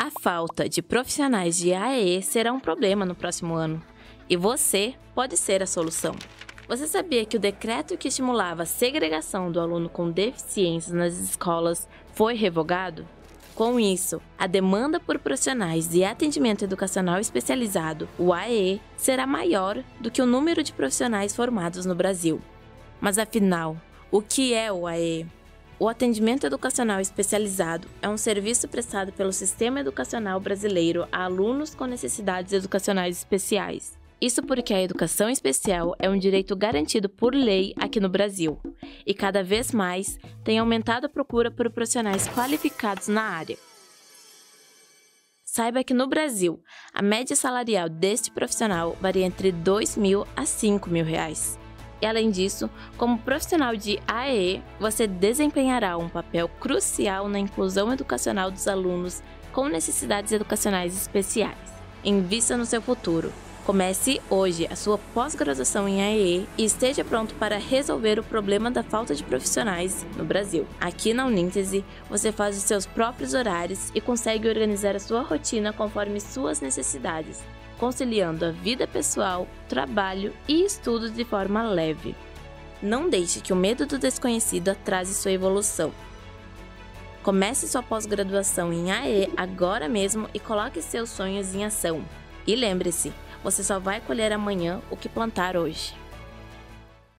A falta de profissionais de AE será um problema no próximo ano, e você pode ser a solução. Você sabia que o decreto que estimulava a segregação do aluno com deficiências nas escolas foi revogado? Com isso, a demanda por profissionais de atendimento educacional especializado, o AE, será maior do que o número de profissionais formados no Brasil. Mas afinal, o que é o AE? O atendimento educacional especializado é um serviço prestado pelo Sistema Educacional Brasileiro a alunos com necessidades educacionais especiais. Isso porque a educação especial é um direito garantido por lei aqui no Brasil, e cada vez mais tem aumentado a procura por profissionais qualificados na área. Saiba que no Brasil, a média salarial deste profissional varia entre R$ 2.000 a R$ 5.000. E além disso, como profissional de AE, você desempenhará um papel crucial na inclusão educacional dos alunos com necessidades educacionais especiais. Invista no seu futuro. Comece hoje a sua pós-graduação em AE e esteja pronto para resolver o problema da falta de profissionais no Brasil. Aqui na Uníntese, você faz os seus próprios horários e consegue organizar a sua rotina conforme suas necessidades, conciliando a vida pessoal, trabalho e estudos de forma leve. Não deixe que o medo do desconhecido atrase sua evolução. Comece sua pós-graduação em AE agora mesmo e coloque seus sonhos em ação. E lembre-se, você só vai colher amanhã o que plantar hoje.